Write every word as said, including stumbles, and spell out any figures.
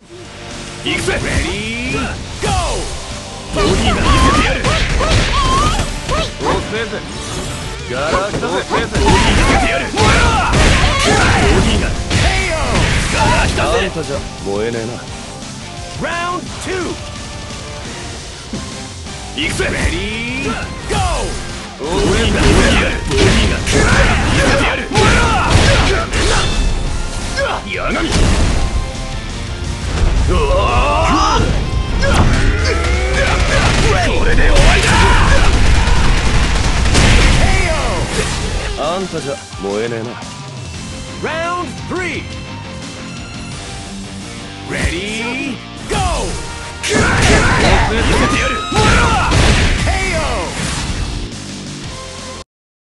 行くぜ。レディーゴー。ボディが見せてやる。遅えぜ。ガラクタぜ。ボディ見せてやる。ボディがヘイヨー。ガラクタぜ。あんたじゃ燃えねえな。ラウンドツー。行くぜ。レディーゴー。ボディが見せてやる。ボディが見せてやる。やがみ。これで終わりだ。あんたじゃ燃えねえな。ラウンドスリー。レディーゴー。見せてやる。